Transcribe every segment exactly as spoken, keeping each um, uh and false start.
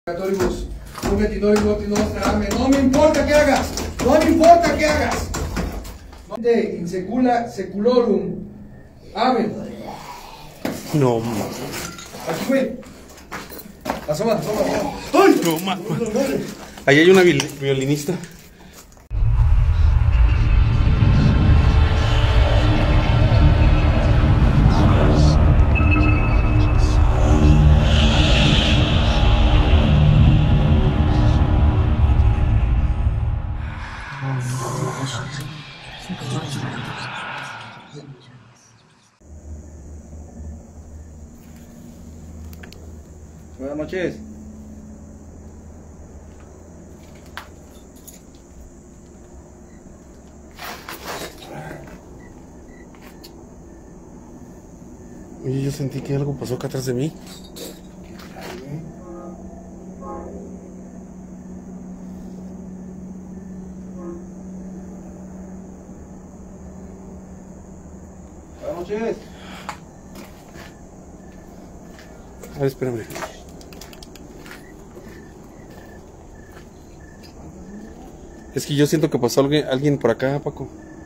Católicos, no me importa qué hagas, no me importa qué hagas. De insecula seculorum. Amén. No, Aquí fue. Asoma, asoma, asoma. ¡Ay! No, ma, ma. Ahí hay una viol- violinista. Buenas noches. Oye, yo sentí que algo pasó acá atrás de mí. Buenas noches. A ver, espérame. Es que yo siento que pasó alguien, alguien por acá, Paco.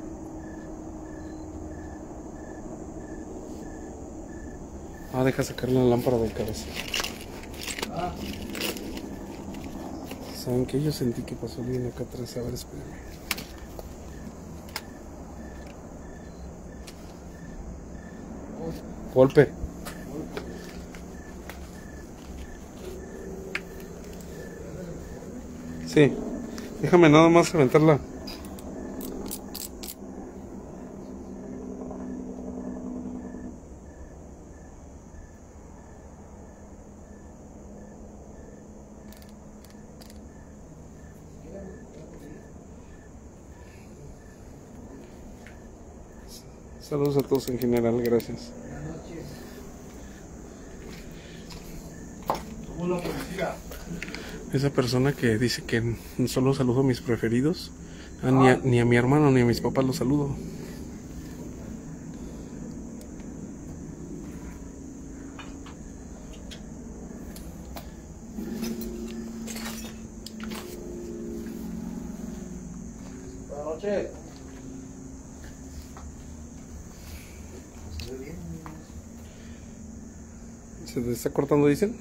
Ah, deja sacar la lámpara del cabeza. ¿Saben qué? Yo sentí que pasó alguien acá atrás. A ver, espérame. Golpe. Sí. Déjame nada más reventarla. Saludos a todos en general, gracias. Una policía. Esa persona que dice que solo saludo a mis preferidos, ah, ni, a, ni a mi hermano ni a mis papás los saludo. Buenas noches. ¿Se te está cortando, dicen?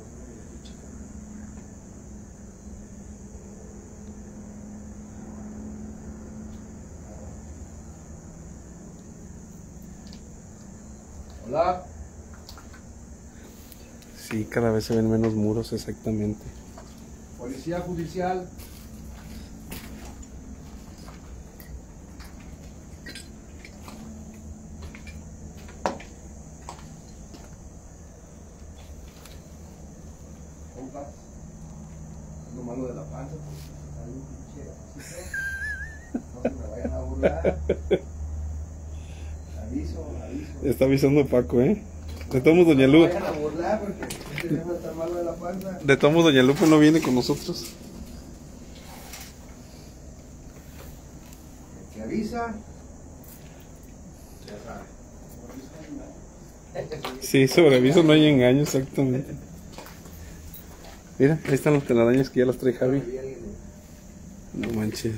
Hola. Sí, cada vez se ven menos muros, exactamente. Policía judicial. ¿Cómo estás? Ando malo de la panza. Hay un pinche asito. No se me vayan a burlar. Aviso, aviso. Está avisando Paco, ¿eh? De todos modos, Doña Lu. No se vayan a burlar porque este tema está malo de la panza. De todos modos, Doña Lupe no viene con nosotros. El que avisa, ya sabe. Sí, sobre aviso no hay engaño, exactamente. Mira, ahí están los telarañas que ya las trae Javi. No manches.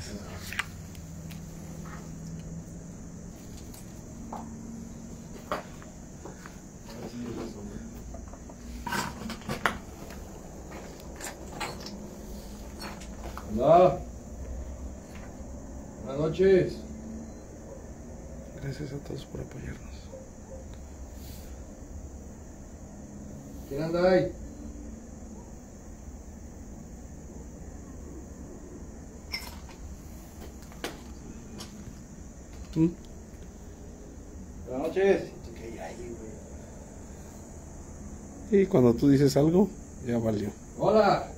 Hola. Buenas noches. Gracias a todos por apoyarnos. ¿Quién anda ahí? ¿Mm? Buenas noches. Y cuando tú dices algo, ya valió. Hola.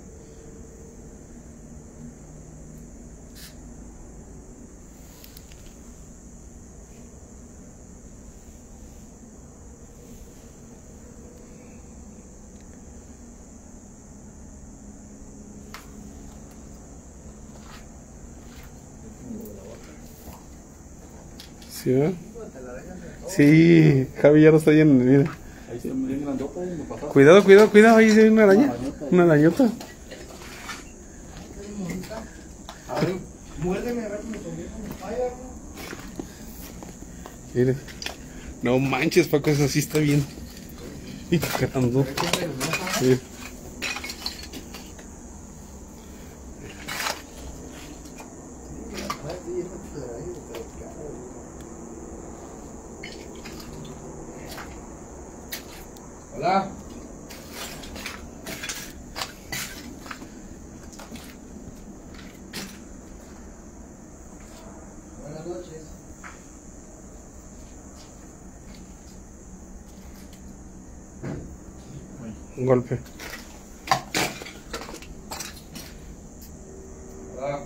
¿Sí, ¿verdad? Sí, Javi ya no está yendo, mira. Ahí está bien grandota y me pasaba. Cuidado, cuidado, cuidado, ahí hay una araña. Arañota. Una arañota. A ver, muérdeme a ver si me conviene una falla. Mire. No manches, Paco, eso sí está bien. Y cagando. Mire. Hola. Buenas noches. Un golpe. Hola.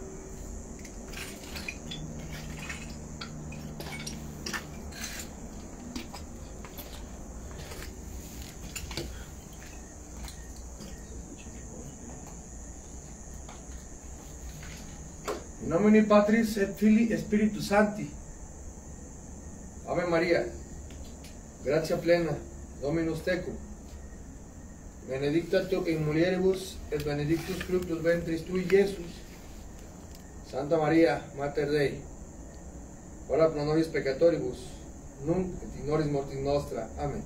In nomine Patris et Filii Spiritus Sancti. Ave Maria. Gratia plena. Dominus tecum. Benedicta tu in mulieribus et benedictus fructus ventris tui, Iesus. Santa Maria, Mater Dei. Ora pro nobis peccatoribus, nunc et in horis mortis nostra. Amén.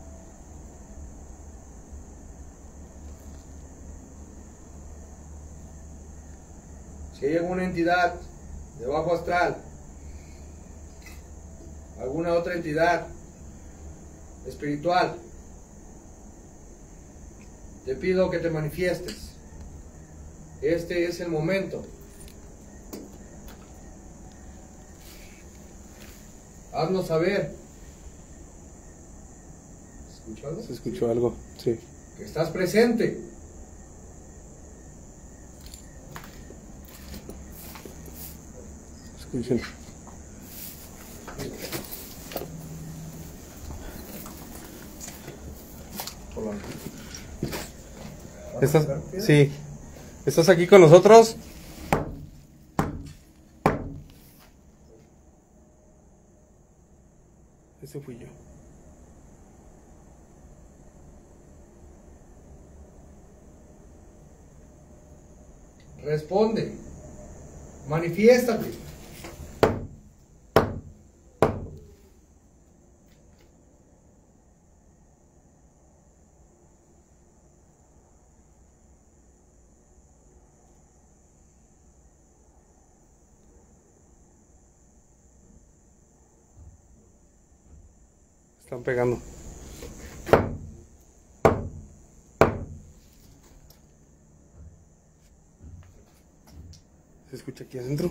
Si hay alguna entidad de bajo astral, alguna otra entidad espiritual, te pido que te manifiestes. Este es el momento. Haznos saber. ¿Escuchó algo? Se escuchó algo, sí. Que estás presente. Escuchen. ¿Estás? Sí. ¿Estás aquí con nosotros? Ese fui yo. Responde. Manifiéstate. Están pegando. ¿Se escucha aquí adentro?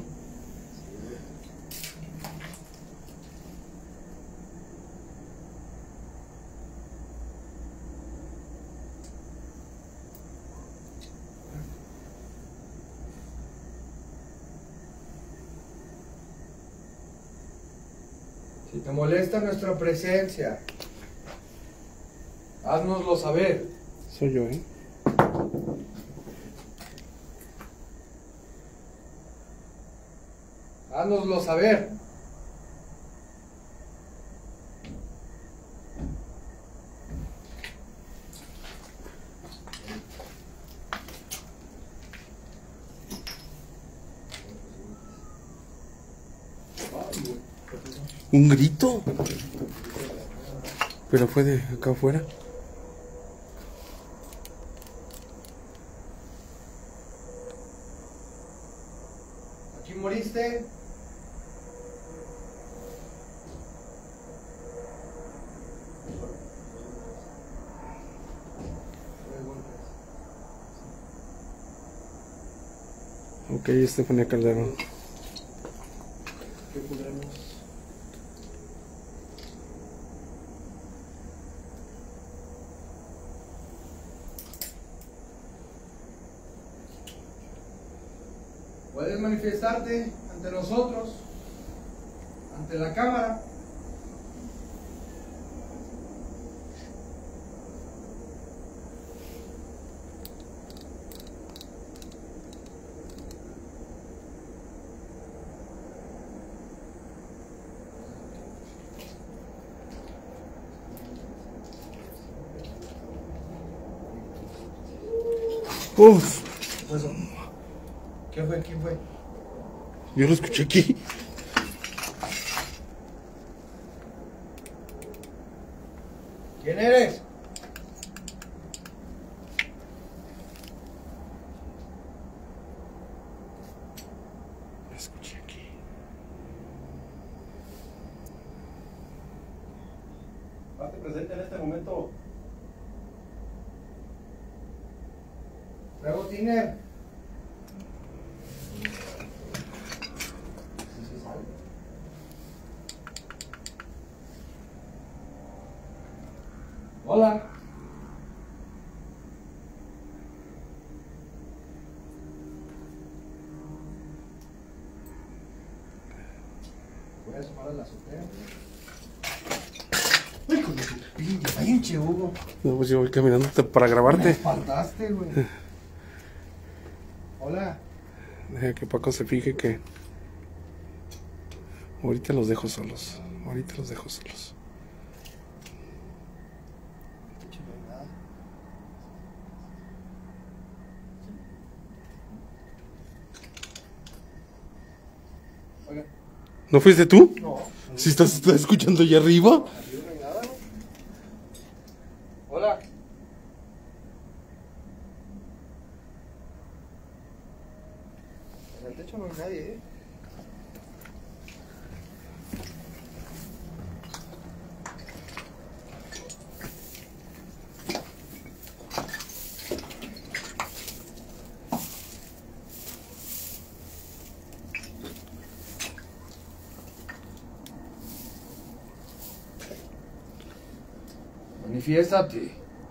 Si te molesta nuestra presencia, haznoslo saber. Soy yo, ¿eh? Haznoslo saber. Un grito. Pero fue de acá afuera. ¿Aquí moriste? Ok, Estefanía Calderón. ¿Qué podremos? Puedes manifestarte ante nosotros, ante la cámara. Uf, ¿Qué fue eso? ¿Qué fue? ¿Quién fue? yo lo escuché aquí. ¿Quién eres? Lo escuché aquí. Hazte presente en este momento. Traigo tiner. Hola. Voy a asomar a la azotea. Ay, con tu pinche, pinche Hugo. No, pues yo voy caminando para Me grabarte. espantaste, güey. Hola. Deja que Paco se fije que ahorita los dejo solos. Ahorita los dejo solos. Oiga. ¿No fuiste tú? No. ¿Sí estás, estás escuchando allá arriba? Arriba no hay nada, ¿no? Hola. En el techo no hay nadie, ¿eh? Manifiéstate.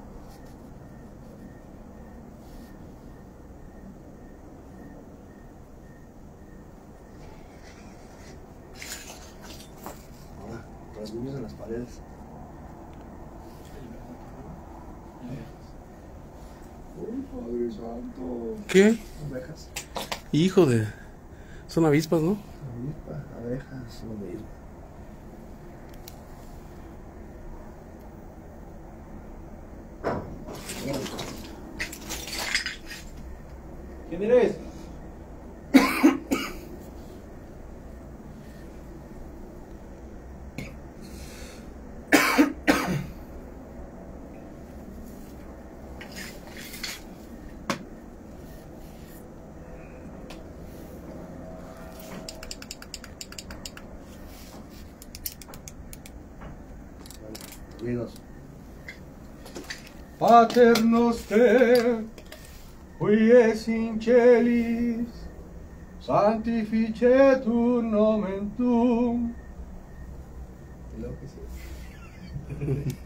Ahora, rasguños en las paredes. Uy, Padre Santo. ¿Qué? Abejas. Hijo de... Son avispas, ¿no? Avispa, abejas, lo mismo. ¿Quién eres? Ruidos. Pater noster, qui es in celis, sanctificetur nomen tuum. ¿Y luego qué sigue?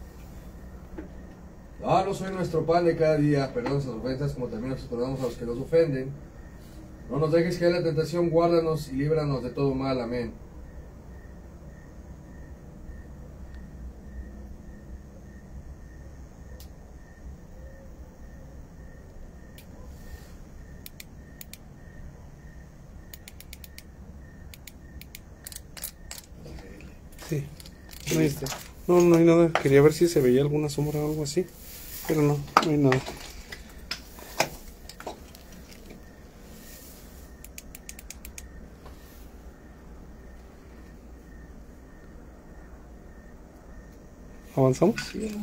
Danos hoy nuestro pan de cada día, perdona nuestras ofensas como también nosotros perdonamos a los que nos ofenden. No nos dejes caer en la tentación, guárdanos y líbranos de todo mal. Amén. Sí. No hay, no, no hay nada. Quería ver si se veía alguna sombra o algo así. Pero no, no hay nada. ¿Avanzamos? Sí,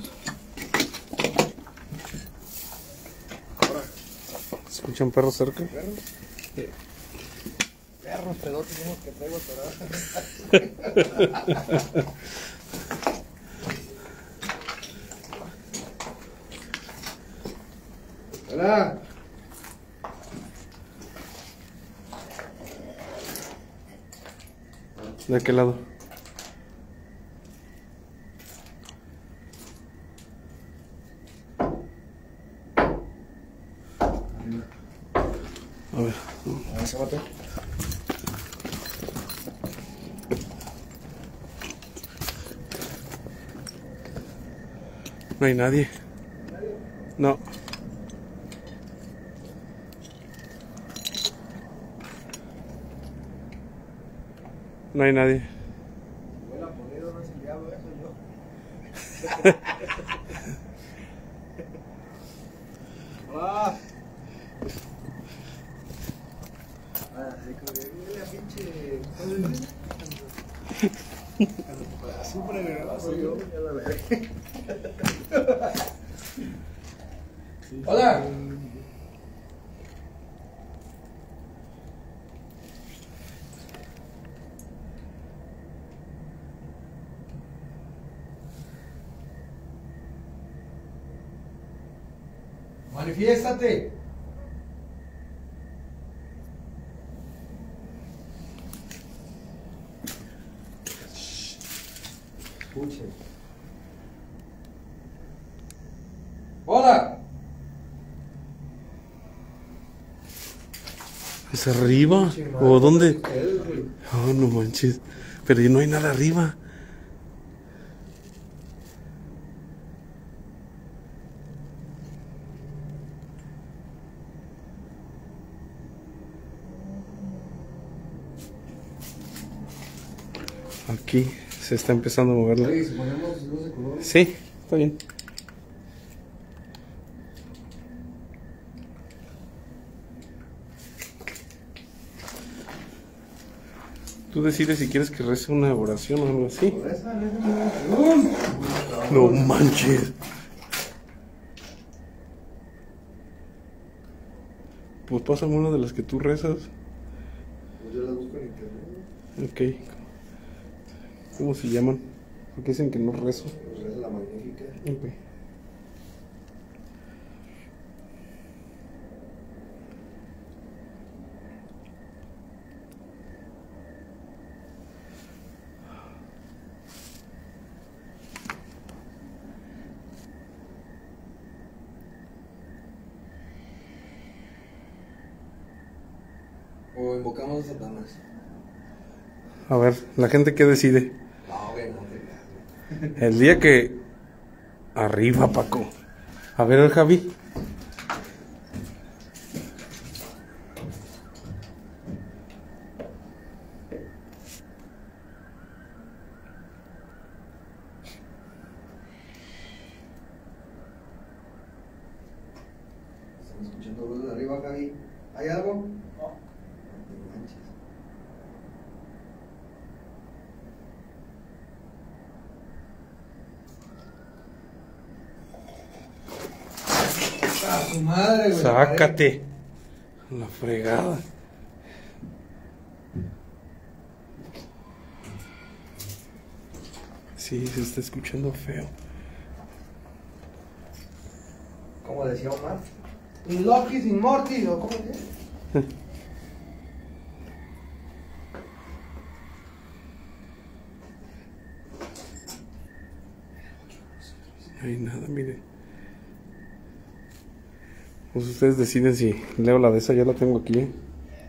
¿Se escuchan perros cerca? perros. Sí. Perros pedotes tenemos que traigo atorados. Hola. ¿De qué lado? A ver. Asómate. No hay nadie. No. No hay nadie. Huele a podrido, no es el diablo, eso yo. Hola. Ya la veré. Hola. Manifiéstate. Escuchen. Hola. ¿Es arriba? ¿O dónde? Oh, no manches. Pero no hay nada arriba. Aquí se está empezando a moverla. Oye, si ponemos luz de color. Sí, está bien. Tú decides si quieres que rece una oración o algo así. No manches. Pues pásame una de las que tú rezas. Pues yo las busco en internet. Ok. ¿Cómo se llaman? Porque dicen que no rezo. Pues reza la magnífica. Ok. O invocamos a Satanás. A ver, la gente que decide. No, güey, no te El día que... Arriba, Paco. A ver, el Javi. Están escuchando ruidos de arriba, Javi. ¿Hay algo? No. No te manches. ¡A su madre, güey! Sácate. La fregada. Sí, se está escuchando feo. ¿Cómo decía Omar? In Loki, sin Morty, ¿o cómo que? No hay nada, miren. Pues ustedes deciden si leo la de esa, ya la tengo aquí. ¿eh?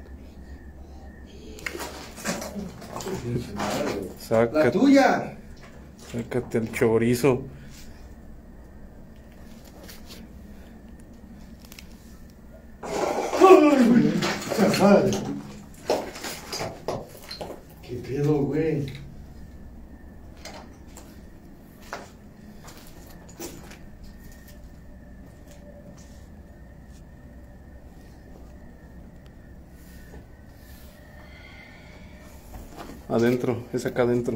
¡La Sácate, tuya! sácate el chorizo. Madre. ¿Qué pedo, güey? Adentro, es acá adentro.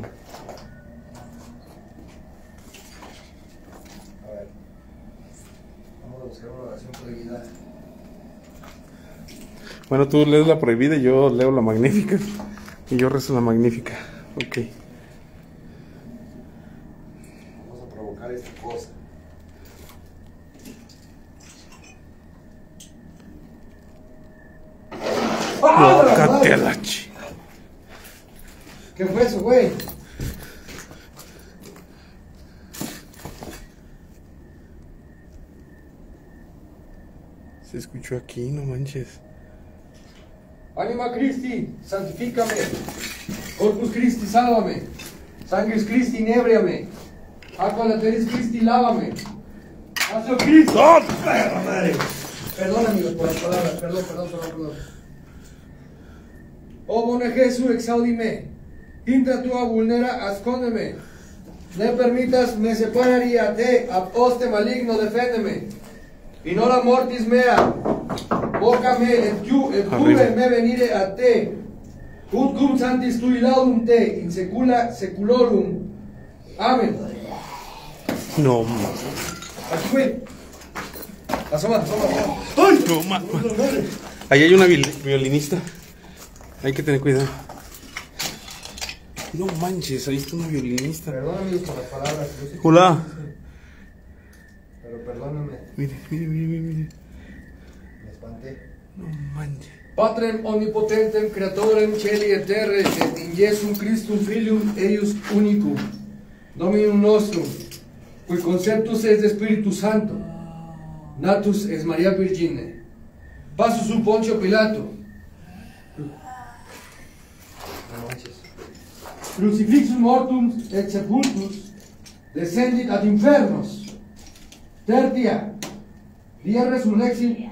A ver. Vamos a buscar una oración prohibida. Bueno, tú lees la prohibida y yo leo la magnífica. Y yo rezo la magnífica. Ok. Vamos a provocar esta cosa. Sácate a la chi. ¿Qué fue eso, güey? Se escuchó aquí, no manches. Anima Christi, santifícame. Corpus Christi, sálvame. Sangris Christi, inébriame. Aqua lateris Christi, lávame. Hacio Cristo. ¡Oh, perra madre! Perdón, amigos, por las palabras. Perdón, perdón, perdón, perdón. Oh, bone Jesús, exaudime. Intra tua vulnera, ascóndeme. Ne permitas, me separaría a te, ab hoste maligno, deféndeme. Y no la mortis mea. Vocame et tu, et pure me venire a te. Ut cum santis tui laudum te, in secula seculorum. Amén. No, ma. Aquí, güey. Asoma, asoma, asoma. ¡Ay! No, ma. Ahí hay una violinista. Hay que tener cuidado. No manches, ahí está una violinista. Perdón, amigos, por las palabras. Yo sé que- Hola. Pero perdóname. Mire, mire, mire, mire, mire. Me espanté. No manches. Patrem omnipotentem creatorem celi et terre et in Jesum Christum filium eius unicum Dominum nostrum cui conceptus est Spiritu Santo natus es Maria Virgine passus sub Poncio Pilato crucifixus mortum et sepultus descendit ad infernos tertia dia resurrexit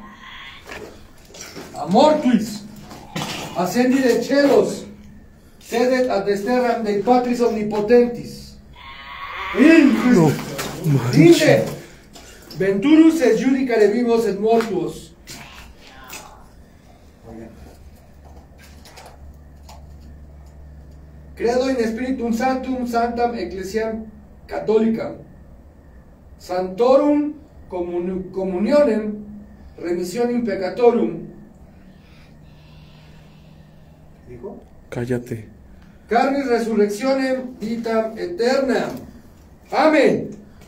a mortuis ascendit de celos sedet ad desterram de patris omnipotentis in No inde manches. venturus et judicare vivos et mortuos. Credo in Spiritum Sanctum Sanctam Ecclesiam Catholicam Santorum commun communionem remissionem peccatorum. ¿Dijo? Cállate. Carnis resurrectionem vitam aeternam. Amén.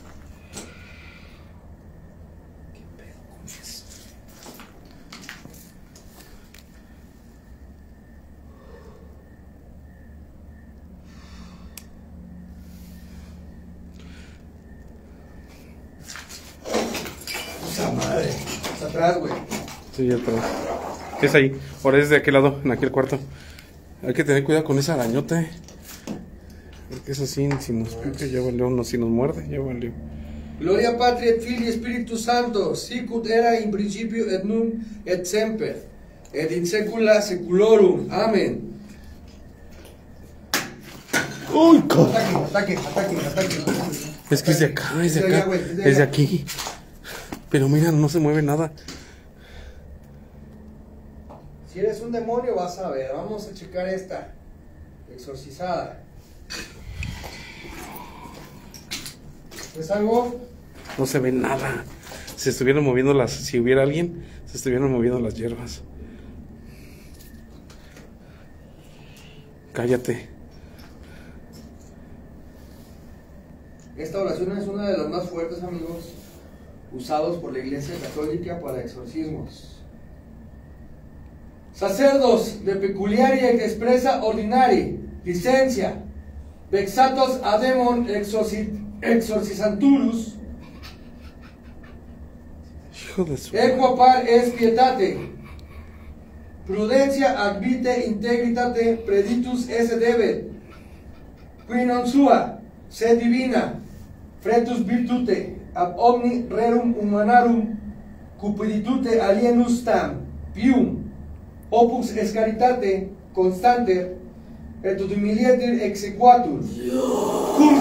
Esa madre. Está atrás, güey. Sí, atrás. Es ahí. Ahora es de aquel lado, en aquel cuarto. Hay que tener cuidado con esa arañota. eh. Porque es así, si nos pica, ya valió. No, si nos muerde, ya valió. Gloria Patri et Filii Spiritus Sancto, sicut era in principio et nun et semper, et in saecula saeculorum. Amén. ¡Uy, co- Ataque, ataque, ataque, ataque. Es que es de acá, es de Es de allá, acá. güey, es de Es de allá. aquí. Pero mira, no se mueve nada. Si eres un demonio, vas a ver. Vamos a checar esta exorcizada. ¿Es algo? No se ve nada. Se estuvieron moviendo las. Si hubiera alguien, se estuvieran moviendo las hierbas. Cállate. Esta oración es una de las más fuertes, amigos, usados por la Iglesia Católica para exorcismos. Sacerdos de peculiaria et expresa ordinari, licencia, vexatos a demon exorci exorcizanturus, Hijo de su. equo par es pietate, prudencia ad vitae integritate preditus esse debet, qui non sua, sed divina, fretus virtute, ab omni rerum humanarum, cupiditute alienus tam, pium, opus escaritate constanter, et ut humilietir exequatur, cum,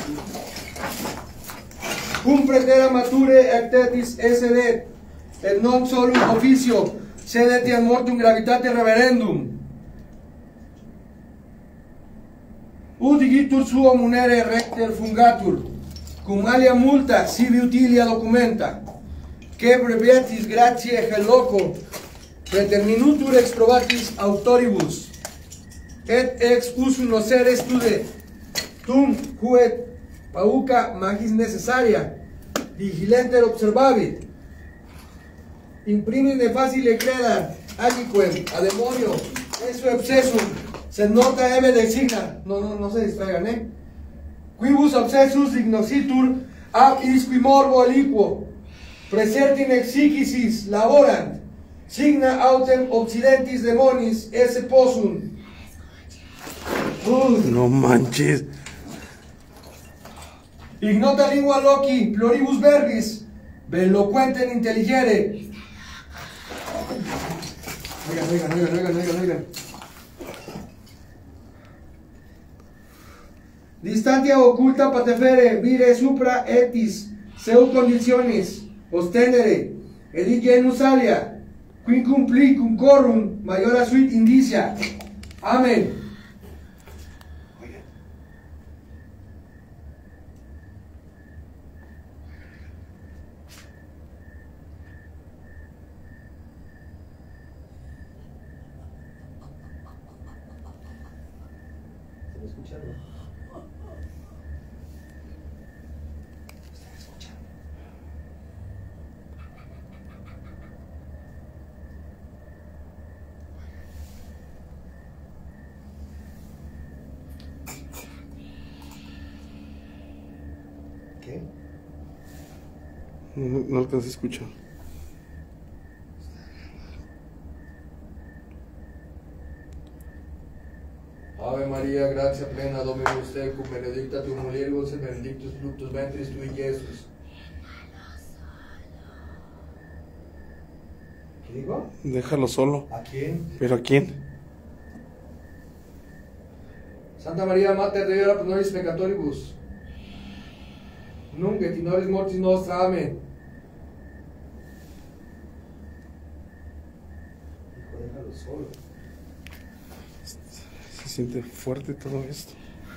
cum pretera mature actetis essedet, et non solum officio, sed etiam mortum gravitate reverendum, ut igitur suo munere recter fungatur, cum alia multa sibi utilia documenta, que breviatis gratiae loco preterminutur ex probatis autoribus, et ex usu nocere stude, tum huet pauca magis necessaria, vigilenter observavit, imprimine facile credar, agiquem, a demonio, eso obsessum, se nota eve designa, no, no, no se distraigan, eh, quibus obsessus ignositur ab isqui morbo aliquo, presertin exigisis laborant, signa autem occidentis demonis esse possum. Uh, No manches. ignota lingua loci pluribus verbis, veloquentem intelligere. Oigan, oigan, oigan, oigan, oigan, oigan. Distantia occulta patefere, vire supra etis, seu conditionis, ostendere, edit genus alia, quinquum plicum corum, maiora suit indicia. Amén. escuchando. Están escuchando. ¿Qué? No, no alcancé a escuchar. Ave María, gracia plena, Dominus tecum, benedicta tu mulieribus et benedictus fructus ventris tui, Jesús. ¿Qué digo? Déjalo solo. ¿A quién? ¿Pero a quién? Santa María, Mater Dei, ora pro nobis peccatoribus. Nunc et in horis mortis nostra. Amén. Hijo, déjalo solo. Se siente fuerte todo esto.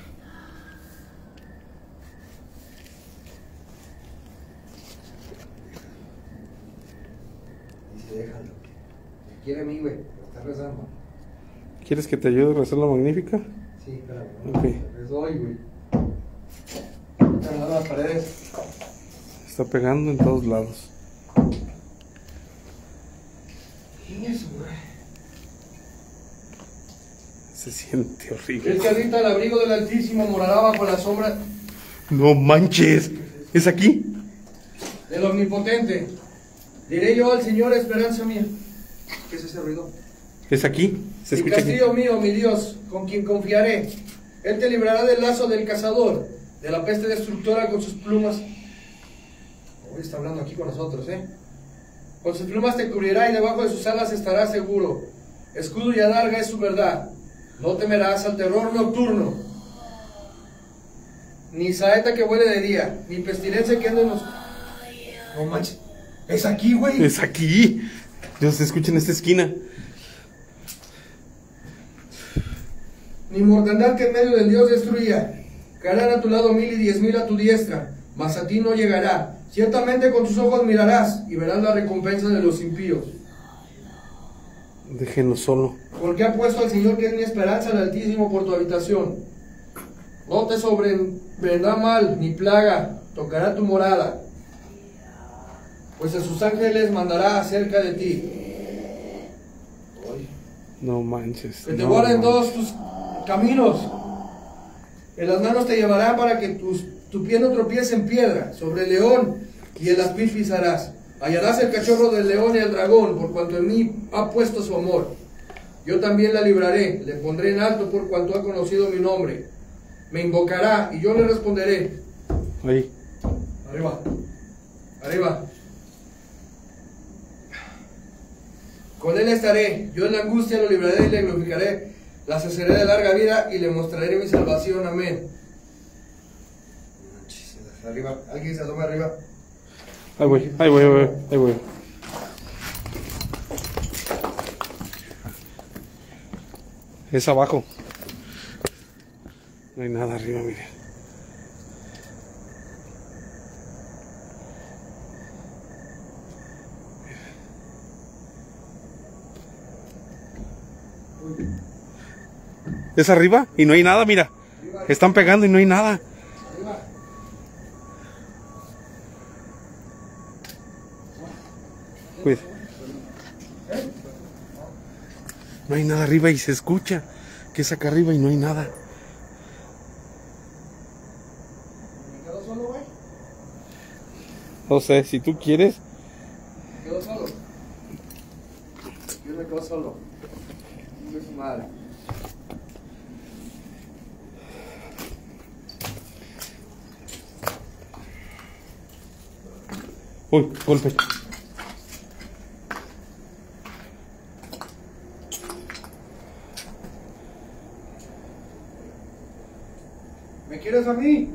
Dice, déjalo. Me quiere a mí, güey. Pero está rezando. ¿Quieres que te ayude a rezar la Magnífica? Sí, espérame. Ok. Rezó hoy, güey. Están las paredes. Está pegando en todos lados. ¿Quién es, güey? Se siente horrible. El que habita el abrigo del Altísimo morará bajo la sombra No manches. ¿Es aquí? del Omnipotente. Diré yo al Señor, esperanza mía. ¿Qué es ese ruido? ¿Es aquí? ¿Se Mi escucha aquí? castillo mío, mi Dios, con quien confiaré. Él te librará del lazo del cazador, de la peste destructora con sus plumas. Hoy está hablando aquí con nosotros, ¿eh? Con sus plumas te cubrirá y debajo de sus alas estarás seguro. Escudo y adarga es su verdad. No temerás al terror nocturno, ni saeta que vuele de día, ni pestilencia que ande en los... No manches, es aquí, güey. Es aquí. Dios, se escucha en esta esquina. Ni mortandad que en medio del Dios destruía. Caerán a tu lado mil y diez mil a tu diestra, mas a ti no llegará. Ciertamente con tus ojos mirarás y verás la recompensa de los impíos. Déjenlo solo. Porque ha puesto al Señor, que es mi esperanza, el Altísimo, por tu habitación. No te sobrevendrá mal, ni plaga tocará tu morada, pues a sus ángeles mandará acerca de ti. No manches. Que te no guarden manches. todos tus caminos. En las manos te llevarán para que tus, tu pie no tropiece en piedra. Sobre el león y el aspil pisarás. Hallarás el cachorro del león y el dragón, por cuanto en mí ha puesto su amor. Yo también la libraré, le pondré en alto por cuanto ha conocido mi nombre. Me invocará y yo le responderé. Ahí. Arriba, arriba. Con él estaré, yo en la angustia lo libraré y le glorificaré. La saciaré de larga vida y le mostraré mi salvación. Amén. Arriba, alguien se asoma arriba. Ahí voy, ahí voy, ahí voy, ahí voy. Es abajo. No hay nada arriba, miren. Es arriba y no hay nada, mira. Están pegando y no hay nada. Arriba. Cuida. No hay nada arriba y se escucha que es acá arriba y no hay nada. ¿Me quedo solo, güey? No sé, si tú quieres. ¿Me quedo solo? Yo me quedo solo. No es su madre. Uy, golpe. ¿Me quieres a mí?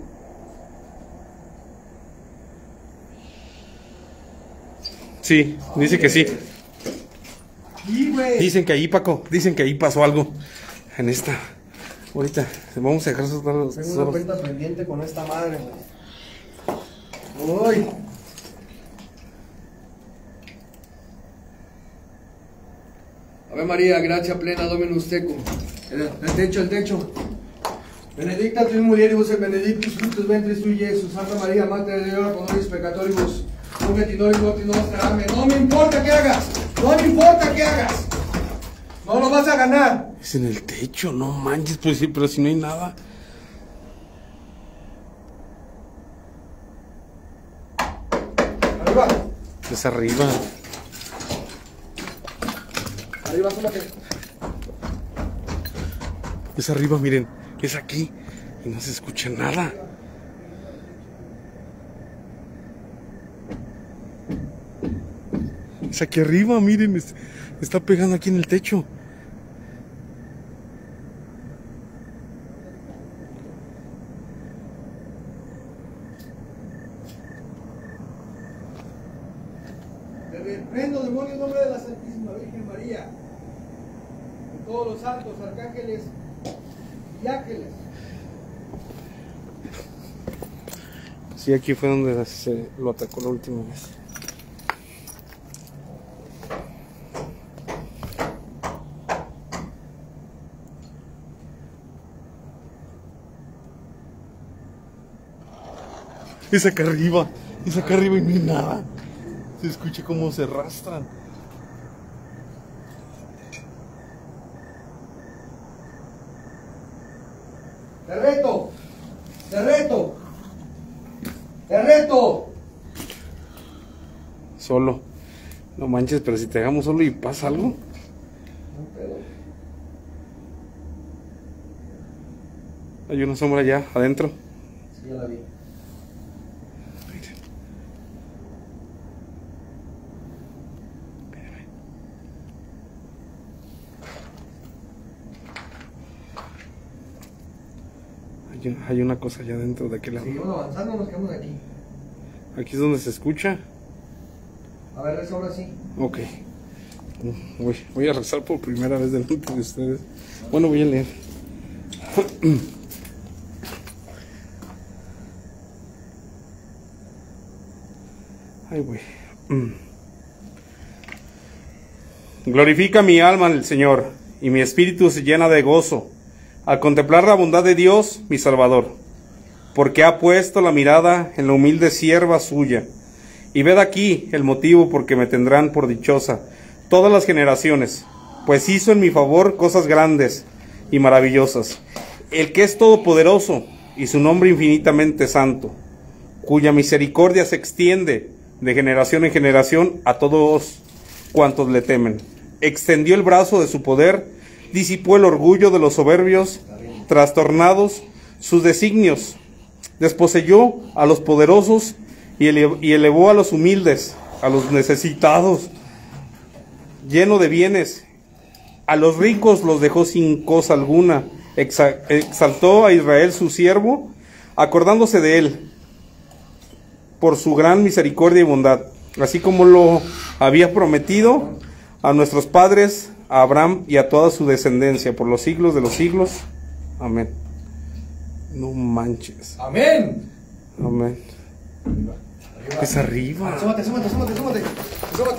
Sí, dice que sí. Aquí, güey. Dicen que ahí, Paco, dicen que ahí pasó algo en esta. Ahorita vamos a dejar esos datos. Tengo una cuenta pendiente con esta madre, güey. Uy. Ave María, gracia plena, Dominus tecum. El, el techo, el techo. Benedicta tu in mulieribus et benedictus fructus ventris tui, Iesus. Santa María, Mater de Dios, pro nobis peccatoribus, nunc et in hora mortis nostra. Amén. No me importa qué hagas. No me importa qué hagas. No lo vas a ganar. Es en el techo, no manches, pues sí, pero si no hay nada. Arriba. Es arriba. Arriba, súmate. Es arriba, miren. Es aquí. Y no se escucha nada. Es aquí arriba, miren. es- Está pegando aquí en el techo. Te reprendo, demonio, en nombre de la Santísima Virgen María, de todos los santos, arcángeles y ángeles. Sí, aquí fue donde se lo atacó la última vez. Es acá arriba, es acá arriba y no hay nada. Se escucha cómo se arrastran. Te reto, te reto, te reto. Solo. No manches, pero si te dejamos solo y pasa algo. No pedo. Hay una sombra allá adentro. Sí, ya la vi. Hay, hay una cosa allá adentro de aquel lado. Seguimos avanzando o nos quedamos aquí. Aquí es donde se escucha. A ver, eso ahora sí. Ok. Voy, voy a rezar por primera vez delante de ustedes. Bueno, voy a leer. Ay, güey. Glorifica mi alma al Señor, y mi espíritu se llena de gozo al contemplar la bondad de Dios, mi Salvador, porque ha puesto la mirada en la humilde sierva suya. Y ved aquí el motivo por que me tendrán por dichosa todas las generaciones, pues hizo en mi favor cosas grandes y maravillosas, el que es todopoderoso y su nombre infinitamente santo, cuya misericordia se extiende de generación en generación a todos cuantos le temen. Extendió el brazo de su poder, disipó el orgullo de los soberbios, trastornados sus designios, desposeyó a los poderosos y ele- y elevó a los humildes, a los necesitados, lleno de bienes. A los ricos los dejó sin cosa alguna. Exa- exaltó a Israel su siervo, acordándose de él por su gran misericordia y bondad, así como lo había prometido a nuestros padres, a Abraham y a toda su descendencia, por los siglos de los siglos. Amén. No manches. Amén. Amén. Es arriba. Súmate, súmate, súmate, súmate. Súmate.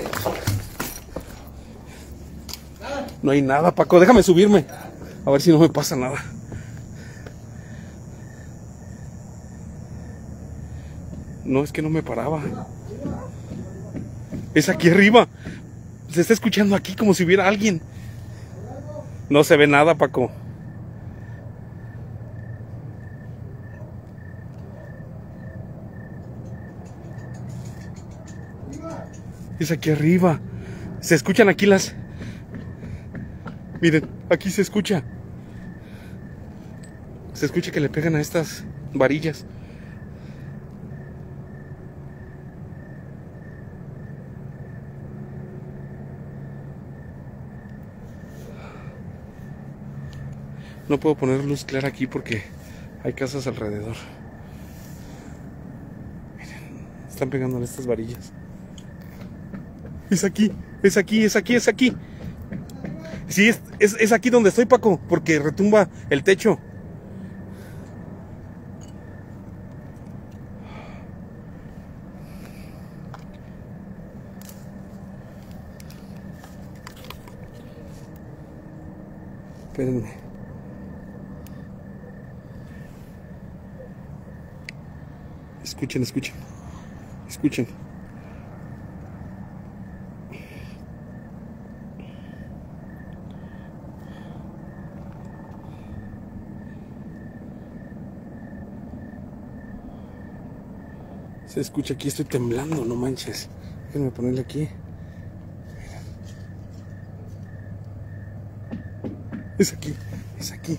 No hay nada, Paco. Déjame subirme. A ver si no me pasa nada. No, es que no me paraba. Es aquí arriba. Se está escuchando aquí como si hubiera alguien. No se ve nada, Paco. Es aquí arriba. Se escuchan aquí las... Miren, aquí se escucha. Se escucha que le pegan a estas varillas. No puedo poner luz clara aquí porque hay casas alrededor. Miren, están pegándole estas varillas. Es aquí, es aquí, es aquí, es aquí. Sí, es, es, es aquí donde estoy, Paco, porque retumba el techo. Espérenme. Escuchen, escuchen. Escuchen. Se escucha aquí, estoy temblando, no manches. Déjenme ponerle aquí. Es aquí, es aquí.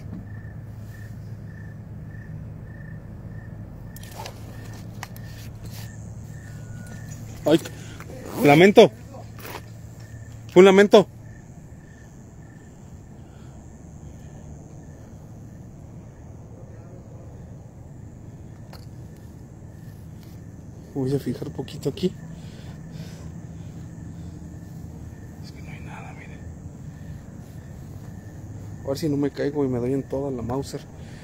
Ay, lamento. Un lamento. Voy a fijar poquito aquí. Es que no hay nada, miren. A ver si no me caigo y me doy en toda la Mauser.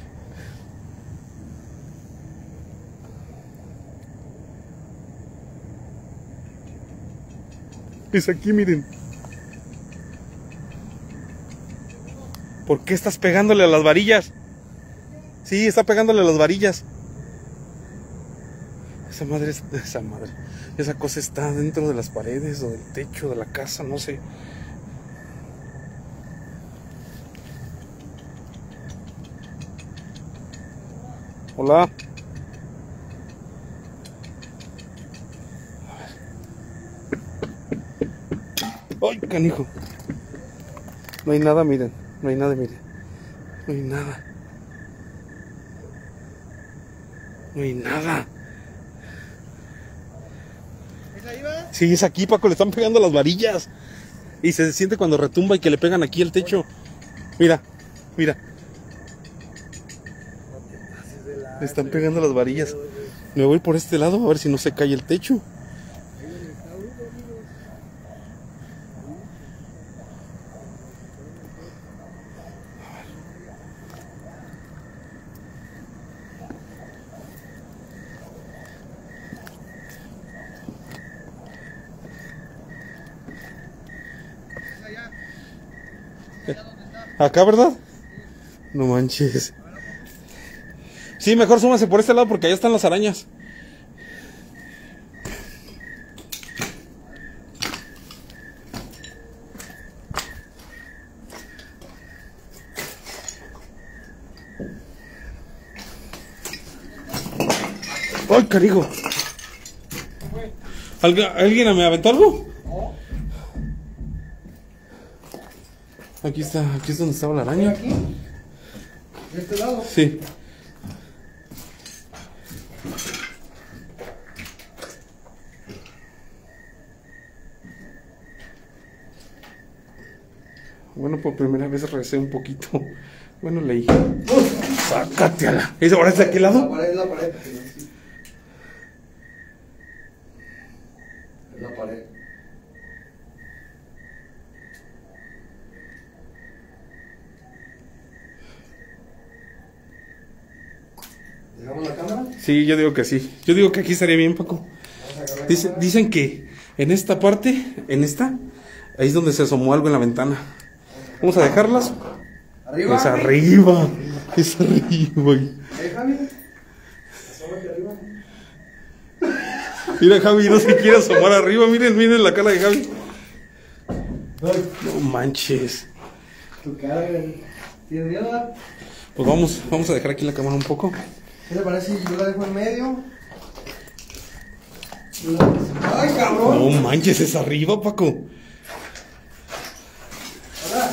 Es aquí, miren. ¿Por qué estás pegándole a las varillas? Sí, está pegándole a las varillas. Esa madre, es, esa madre, esa cosa está dentro de las paredes o del techo de la casa, no sé. Hola. Ay, canijo. No hay nada, miren. No hay nada, miren. No hay nada. No hay nada. ¿Es ahí, va? Sí, es aquí, Paco. Le están pegando las varillas. Y se siente cuando retumba y que le pegan aquí el techo. Mira, mira. Le están pegando las varillas. Me voy por este lado a ver si no se cae el techo. Acá, ¿verdad? No manches. Sí, mejor súmase por este lado porque allá están las arañas. ¡Ay, carijo! ¿Alguien me aventó algo? Aquí está, aquí es donde estaba la araña. ¿Aquí? ¿De este lado? Sí. Bueno, por primera vez recé un poquito. Bueno, leí. Sácate a la. ¿Es ahora es de aquel lado? La pared, la pared. Es la pared. ¿Dejamos la cámara? Sí, yo digo que sí. Yo digo que aquí estaría bien, Paco. Dice, dicen que en esta parte, en esta, ahí es donde se asomó algo en la ventana. Vamos a dejarlas. ¿Arriba? Es arriba. Es arriba. ¿Eh, Javi? Asómate arriba. Mira, Javi, no se quiere asomar arriba. Miren, miren la cara de Javi. No manches. Tu cara, ¿tienes miedo? Pues vamos, vamos a dejar aquí la cámara un poco. ¿Qué te parece si yo la dejo en medio? ¡Ay, cabrón! No manches, es arriba, Paco. Hola.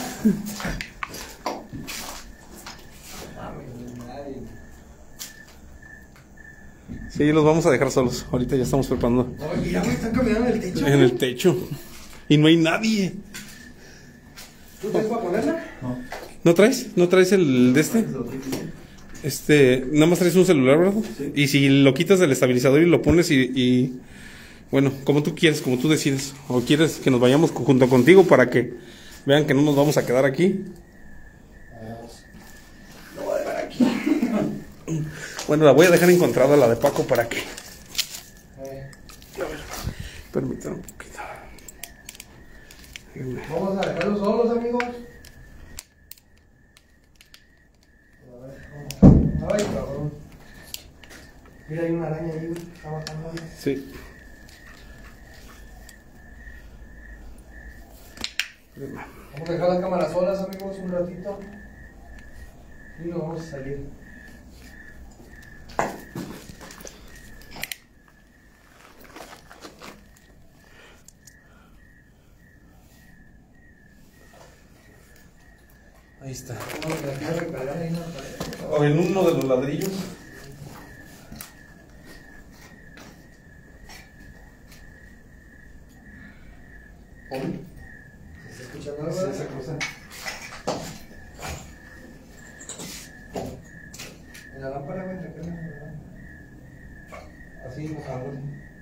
Sí, los vamos a dejar solos. Ahorita ya estamos preparando. Oye, mira, güey, están caminando en el techo. En el techo. Y no hay nadie. ¿Tú tienes para ponerla? No. ¿No traes? ¿No traes el de este? Este, nada más traes un celular, ¿verdad? Sí. Y si lo quitas del estabilizador y lo pones y, y... Bueno, como tú quieres, como tú decides. O quieres que nos vayamos junto contigo para que vean que no nos vamos a quedar aquí. Lo voy a dejar aquí. Bueno, la voy a dejar encontrada, la de Paco, para que... Eh. A ver, permítanme un poquito. Vamos a dejarlos solos, amigos. A ver, vamos. Ay, cabrón. Mira, hay una araña ahí, güey. Sí. Vamos a dejar las cámaras solas, amigos, un ratito. Y nos vamos a salir. Ahí está. Vamos a dejar recargar ahí en la pared. O en uno de los ladrillos. ¿Se está escuchando algo? Sí, esa cosa. En la lámpara, güey, recarga. Así, por favor.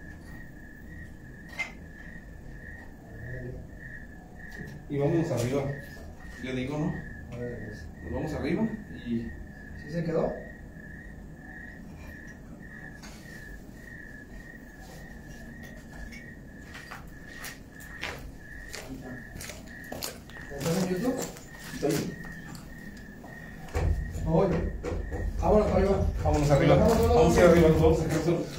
Y vámonos arriba. Yo digo, ¿no? A ver, pues. Nos vamos arriba y... ¿Sí se quedó? ¿Estás en YouTube? Estoy. Oye, vámonos para arriba. Vámonos arriba. Vamos a ir arriba, nos vamos a sacar solo.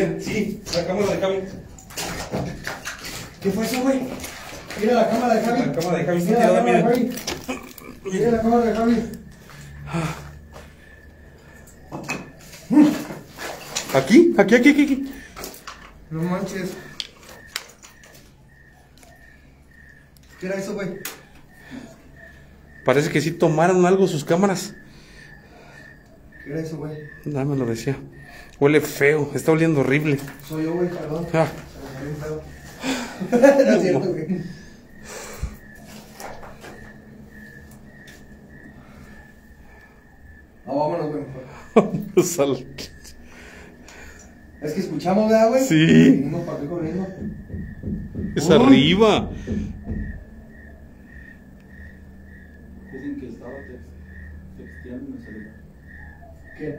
Mira, sí, la cámara de Javi. ¿Qué fue eso, güey? Mira la cámara de Javi. La cámara de Javi está Mira la tirada, cámara de mira. Javi. Mira la cámara de Javi. Aquí, aquí, aquí, aquí, aquí. No manches. ¿Qué era eso, güey? Parece que sí tomaron algo sus cámaras. ¿Qué era eso, güey? Nada me lo decía. Huele feo, está oliendo horrible. Soy yo, güey, perdón. Ah. Se me salió un pedo. No es cierto, güey. No, vámonos, güey. Vamos al- Es que escuchamos, ¿verdad, güey? Sí. Venimos para aquí corriendo. Es Uy. arriba. Dicen que estaba tex- texteando en el celular. ¿Qué?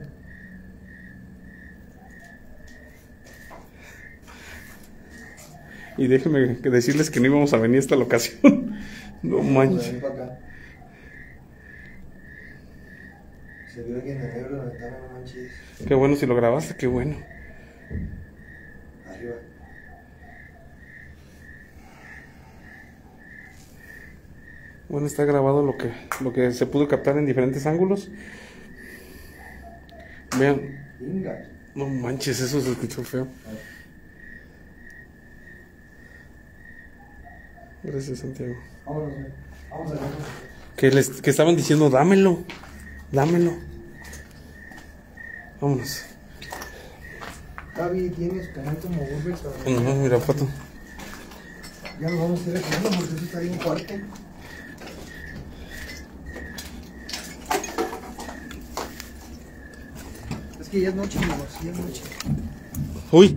Y déjenme que decirles que no íbamos a venir a esta locación. No Vamos a manches. venir para acá. Se vio alguien en el negro de la ventana, no manches. Qué bueno si lo grabaste, qué bueno. Arriba. Bueno, está grabado lo que, lo que se pudo captar en diferentes ángulos. Vean. Venga. No manches, eso se escuchó feo. Gracias, Santiago. Vámonos, güey. Vamos a ver. Que les que estaban diciendo, dámelo, dámelo. Vámonos. Javi tiene su canal como Urbex. No, no, mira, foto. Ya nos vamos a ir recorriendo porque eso está bien fuerte. Es que ya es noche, amigos, ya es noche. Uy.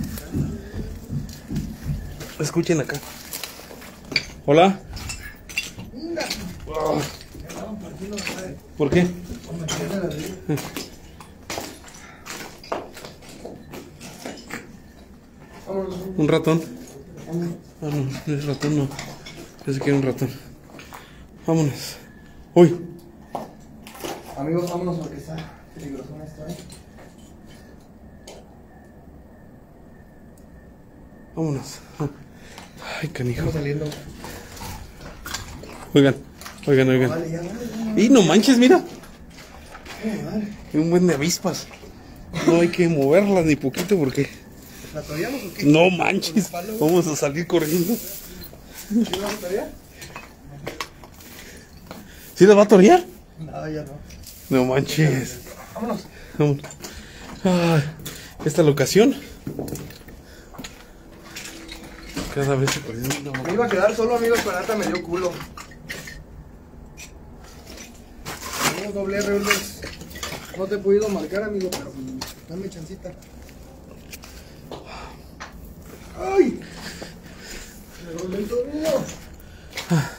Escuchen acá. Hola. Venga. Oh, Ya estaban partiendo la madre. ¿por qué? Vamos a meterle la de- Vámonos. Un ratón. Vámonos. Ah, no, no es ratón, no. Pensé que era un ratón. Vámonos. Uy. Amigos, vámonos porque está peligroso esto, ¿eh? Vámonos. Ay, canijo. Estamos saliendo. Oigan, oigan, oigan. Vale, ya, vale, ya. Y no manches, mira. Vale, vale. Hay un buen de avispas. No hay que moverlas ni poquito porque. ¿La toreamos o qué? No manches. ¿Con el palo? Vamos a salir corriendo. ¿Sí la vamos a torear? ¿Sí la va a torear? No, ya no. No manches. Vámonos. Vámonos. Ay, esta locación. Cada vez se pone una Me iba a quedar solo, amigos, pero ahorita me dio culo. Amigos, doble R, Urbex. No te he podido marcar, amigo, pero dame chancita. ¡Ay! Me duele el tobillo.